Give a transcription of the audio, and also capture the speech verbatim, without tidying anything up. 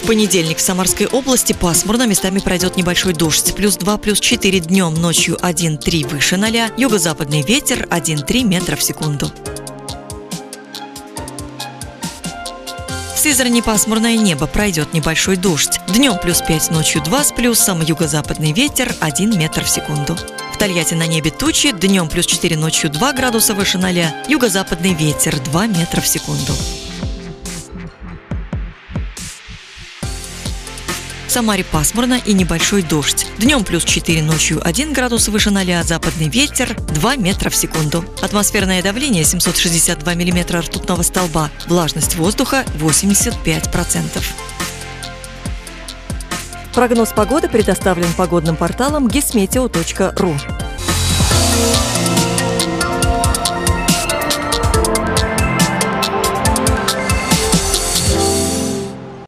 В понедельник в Самарской области пасмурно, местами пройдет небольшой дождь. Плюс два, плюс четыре днем, ночью один-три выше ноля. Юго-западный ветер один-три метра в секунду. В Сызрани пасмурное небо, пройдет небольшой дождь. Днем плюс пять, ночью два с плюсом, юго-западный ветер один метр в секунду. В Тольятти на небе тучи, днем плюс четыре, ночью два градуса выше ноля, юго-западный ветер два метра в секунду. В Самаре пасмурно и небольшой дождь. Днем плюс четыре, ночью один градус выше ноля, западный ветер два метра в секунду. Атмосферное давление семьсот шестьдесят два миллиметра ртутного столба. Влажность воздуха восемьдесят пять процентов. Прогноз погоды предоставлен погодным порталом гисметео точка ру.